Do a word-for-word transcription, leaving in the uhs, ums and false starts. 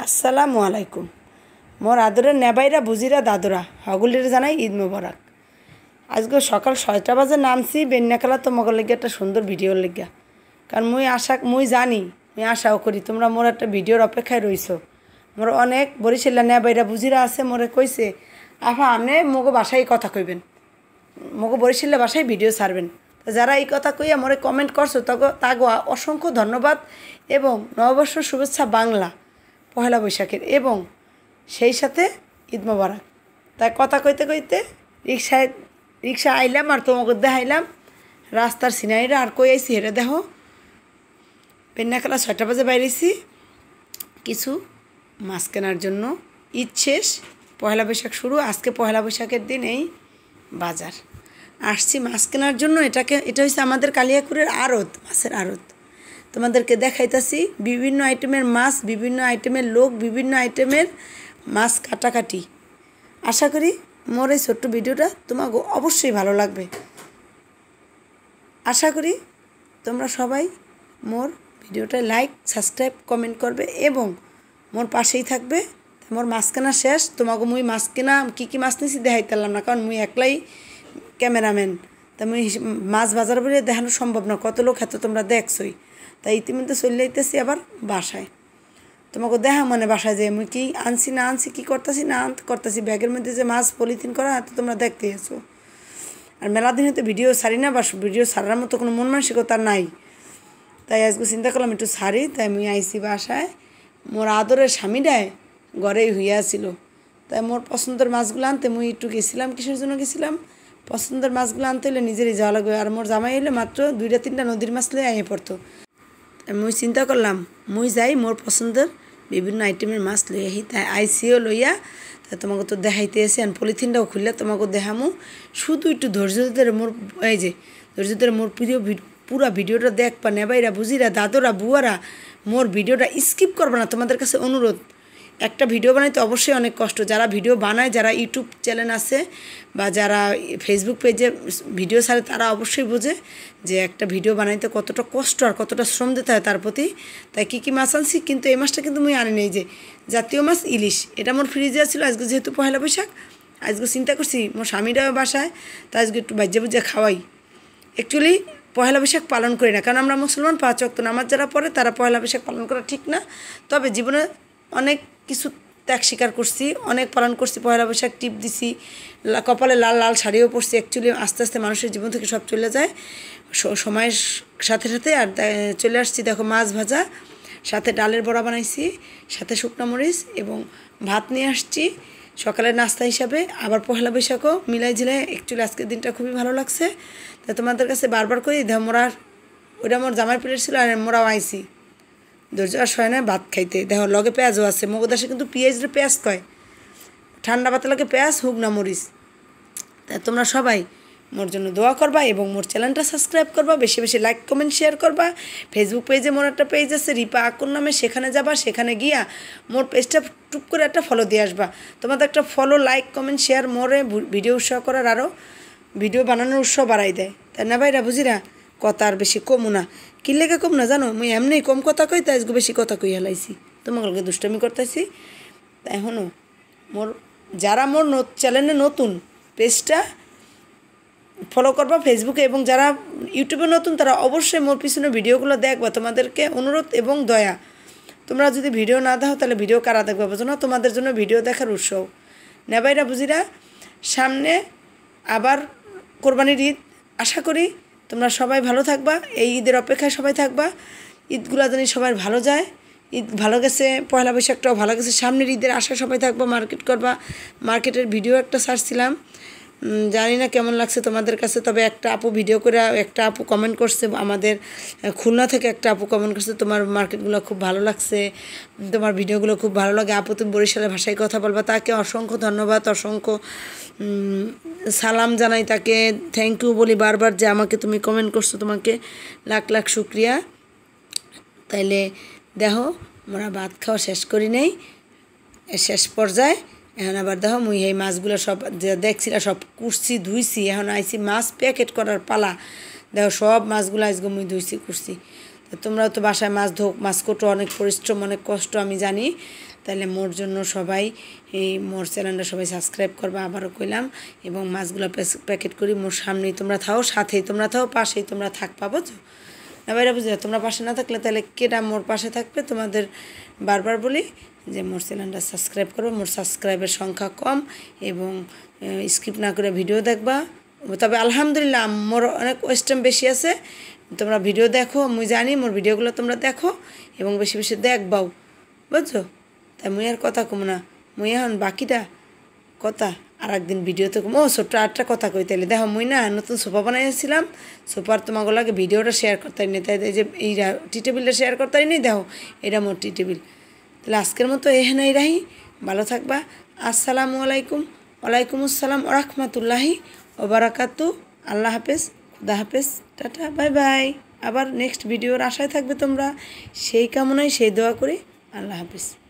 আসসালামু আলাইকুম। মোর আদরের নেবাইরা বুজিরা দাদুরা হগুলির জানাই ঈদ মোবারক। আজকে সকাল ছয়টা বাজে নামছি বেন্যাকালা তোমাকে লেগে একটা সুন্দর ভিডিওর লেগে, কারণ মুই আশা মুই জানি মুই আশাও করি তোমরা মোর একটা ভিডিওর অপেক্ষায় রইছো। মোর অনেক বরিশালা নেবাইরা বুজিরা আছে, মোরে কইছে আফা আপনি মগো বাসায় কথা কইবেন, মগো বরিশালা বাসায় ভিডিও ছাড়বেন। যারা এই কথা কইয়া মোরে কমেন্ট করছো তগো তাগো অসংখ্য ধন্যবাদ এবং নববর্ষ শুভেচ্ছা বাংলা পহেলা বৈশাখের, এবং সেই সাথে ঈদ মোবারক। তাই কথা কইতে কইতে রিক্সায় রিক্সা আইলাম আর তোমাকে দেখাইলাম রাস্তার সিনারিরা, আর কই আইসি হেরে দেখো পেন্নাখালা ছয়টা বাজে বাইরেছি কিছু মাছ কেনার জন্য। ঈদ শেষ, পয়লা বৈশাখ শুরু, আজকে পয়লা বৈশাখের দিন এই বাজার আসছি মাছ কেনার জন্য। এটাকে এটা হচ্ছে আমাদের কালিয়াকুরের আড়ত, মাছের আড়ত। তোমাদেরকে দেখাইতেছি বিভিন্ন আইটেমের মাছ, বিভিন্ন আইটেমের লোক, বিভিন্ন আইটেমের মাছ কাটাকাটি। আশা করি মোর এই ছোট্ট ভিডিওটা তোমাকে অবশ্যই ভালো লাগবে। আশা করি তোমরা সবাই মোর ভিডিওটা লাইক সাবস্ক্রাইব কমেন্ট করবে এবং মোর পাশেই থাকবে। মোর মাছ কেনা শেষ, তোমাকে মুই মাছ কেনা কী কী মাছ নিয়েছি দেখাইতে পারলাম না, কারণ মুই একলাই ক্যামেরাম্যান। তা মুই মাছ বাজার বলে দেখানো সম্ভব না, কত লোক এত তোমরা দেখছই। তাই ইতিমধ্যে চলে যাইতেছি আবার বাসায়, তোমাকে দেখা মানে বাসায় যে মুই কি আনছি না আনছি, কী করতেছি না আনতে করতেছি। ব্যাগের মধ্যে যে মাছ পলিথিন করা তো তোমরা দেখতে এসো। আর মেলা দিনে তো ভিডিও ছাড়ি না, বা ভিডিও ছাড়ার মতো কোনো মন মানসিকতা নাই। তাই আজকে চিন্তা করলাম একটু ছাড়ি, তাই মুই আইসি বাসায়। মোর আদরের স্বামীটাই ঘরেই হইয়াছিল, তাই মোর পছন্দের মাছগুলো আনতে মুই একটু গেছিলাম। কিসের জন্য গেছিলাম? পছন্দের মাছগুলো আনতে হলে নিজেরই যাওয়া লাগবে। আর মোর জামাই হলে মাত্র দুইটা তিনটা নদীর মাছ লয়ে আইয়ে পড়তো। মুই চিন্তা করলাম মুই যাই মোর পছন্দের বিভিন্ন আইটেমের মাছ লই আহি। তাই আইসিও লইয়া তাই তোমাকে তো দেখাইতে এসে আর পলিথিনটাও খুললে তোমাকে দেখামু। শুধু একটু ধৈর্য ধরে মোর এই যে ধৈর্য ধরে মোর প্রিয় পুরা ভিডিওটা দেখবা নেবাইরা বুঝিরা দাদুরা বুয়ারা, মোর ভিডিওটা স্কিপ করবে না। তোমাদের কাছে অনুরোধ, একটা ভিডিও বানাইতে অবশ্যই অনেক কষ্ট। যারা ভিডিও বানায়, যারা ইউটিউব চ্যানেল আছে বা যারা ফেসবুক পেজে ভিডিও ছাড়ে, তারা অবশ্যই বোঝে যে একটা ভিডিও বানাইতে কতটা কষ্ট আর কতটা শ্রম দিতে হয় তার প্রতি। তাই কী কী মাছ আনছি, কিন্তু এই মাছটা কিন্তু মুই আনি নেই, যে জাতীয় মাছ ইলিশ, এটা মোর ফ্রিজে ছিল। আজকে যেহেতু পয়লা বৈশাখ, আজকে চিন্তা করছি মোর স্বামীরাও বাসায়, তাই আজকে একটু বাজ্যে বুঝে খাওয়াই। অ্যাকচুয়ালি পয়লা বৈশাখ পালন করি না, কারণ আমরা মুসলমান, পাঁচ ওয়াক্ত নামাজ যারা পড়ে তারা পয়লা বৈশাখ পালন করা ঠিক না। তবে জীবনে অনেক কিছু ত্যাগ স্বীকার করছি, অনেক পালন করছি। পয়লা বৈশাখ টিপ দিছি, কপালে লাল লাল শাড়িও পরছি। অ্যাকচুয়ালি আস্তে আস্তে মানুষের জীবন থেকে সব চলে যায় সময়ের সাথে সাথে। আর চলে আসছি দেখো মাছ ভাজা, সাথে ডালের বড়া বানাইছি, সাথে শুকনো মরিচ এবং ভাত নিয়ে আসছি সকালের নাস্তা হিসাবে। আবার পয়লা বৈশাখও মিলাই ঝিলাই। অ্যাকচুয়ালি আজকের দিনটা খুবই ভালো লাগছে। তাই তোমাদের কাছে বারবার করি দেখ মোরা ওইটা মোর জামাই প্লেট ছিল, আর মোরাও আইসি ধৈর্য আর সয় না ভাত খাইতে। দেখো লগে পেঁয়াজও আছে, মগদাসে কিন্তু পেঁয়াজরে পেঁয়াজ কয়, ঠান্ডা পাতা লাগে পেঁয়াজ হোক না মরিচ। তাই তোমরা সবাই মোর জন্য দোয়া করবা এবং মোর চ্যানেলটা সাবস্ক্রাইব করবা, বেশি বেশি লাইক কমেন্ট শেয়ার করবা। ফেসবুক পেজে মোর একটা পেজ আছে রিপা আকুর নামে, সেখানে যাবা, সেখানে গিয়া মোর পেজটা টুক করে একটা ফলো দিয়ে আসবা। তোমাদের একটা ফলো লাইক কমেন্ট শেয়ার মোরে ভিডিও উৎসাহ করার আরও ভিডিও বানানোর উৎসাহ বাড়াই দেয়। তাই না ভাইরা বুঝিরা, কথা আর বেশি কমু না। কি লেগে কম না জানো, মুই এমনি কম কথা কই, তাই আজকে বেশি কথা কই হেলাইছি, তোমাকে দুষ্টামি করতেছি। তাই এখনও মোর যারা মোর চ্যানেলে নতুন, পেজটা ফলো করবা ফেসবুকে, এবং যারা ইউটিউবে নতুন তারা অবশ্যই মোর পিছনে ভিডিওগুলো দেখবা। তোমাদেরকে অনুরোধ এবং দয়া, তোমরা যদি ভিডিও না দেখো তাহলে ভিডিও কারা দেখবা বোঝো না। তোমাদের জন্য ভিডিও দেখার উৎসব নেবাইরা বুঝিরা। সামনে আবার কোরবানির ঈদ, আশা করি তোমরা সবাই ভালো থাকবা, এই ঈদের অপেক্ষায় সবাই থাকবা। ঈদগুলো জানি সবাই ভালো যায়। ঈদ ভালো গেছে, পয়লা বৈশাখটাও ভালো গেছে, সামনের ঈদের আশায় সবাই থাকবা, মার্কেট করবা। মার্কেটের ভিডিও একটা ছাড়ছিলাম, জানি না কেমন লাগছে তোমাদের কাছে। তবে একটা আপু ভিডিও করে একটা আপু কমেন্ট করছে, আমাদের খুলনা থেকে একটা আপু কমেন্ট করছে তোমার মার্কেটগুলো খুব ভালো লাগছে, তোমার ভিডিওগুলো খুব ভালো লাগে আপু, তুমি বরিশালের ভাষায় কথা বলবা। তাকে অসংখ্য ধন্যবাদ, অসংখ্য সালাম জানাই তাকে, থ্যাংক ইউ বলি বারবার যে আমাকে তুমি কমেন্ট করছো, তোমাকে লাখ লাখ শুক্রিয়া। তাইলে দেখো আমরা ভাত খাওয়া শেষ করি নেই, শেষ পর্যায়ে। এখন আবার দেখো মুই এই মাছগুলো সব যে দেখছিলাম সব কুড়ছি ধুইছি, এখন আইছি মাছ প্যাকেট করার পালা। দেখো সব মাছগুলো আজকে মুই ধুইছি কুড়ছি। তো তোমরাও তো বাসায় মাছ ধোক মাছ কোটো অনেক পরিশ্রম অনেক কষ্ট আমি জানি তাহলে মোর জন্য সবাই এই মোর চ্যানেলটা সবাই সাবস্ক্রাইব করবা আবারও কইলাম এবং মাছগুলো প্যাকেট করি মোর সামনেই তোমরা থাও সাথেই তোমরা থাও পাশেই তোমরা থাকবা বুঝছো না বাইরে বুঝলে তোমরা পাশে না থাকলে তাহলে কেটা মোর পাশে থাকবে তোমাদের বারবার বলি যে মোর চ্যানেলটা সাবস্ক্রাইব করো মোর সাবস্ক্রাইবের সংখ্যা কম এবং স্কিপ না করে ভিডিও দেখবা তবে আলহামদুলিল্লাহ মোর অনেক ওয়েস্টার্ন বেশি আছে তোমরা ভিডিও দেখো মুই জানি মোর ভিডিওগুলো তোমরা দেখো এবং বেশি বেশি দেখবাও বুঝছো তাই মুই আর কথা কম না মুই এখন বাকিটা কথা আর একদিন ভিডিওতে কম ও ছোট্ট আটটা কথা কই তাইলে দেখো মুই না নতুন সোফা বানাইছিলাম সোফার তোমাকে লাগে ভিডিওটা শেয়ার করতে নি তাই যে এইটা টি টেবিলটা শেয়ার করতে নি দেখো এটা মোর টি টেবিল তাহলে আজকের মতো এখানেই রাহি ভালো থাকবা আসসালামু আলাইকুম ওয়ালাইকুম আসসালাম ওয়া রাহমাতুল্লাহি ওয়া বারাকাতু আল্লাহ হাফেজ খুদা হাফেজ টাটা বাই বাই আবার নেক্সট ভিডিওর আশায় থাকবে তোমরা সেই কামনায় সেই দোয়া করি আল্লাহ হাফেজ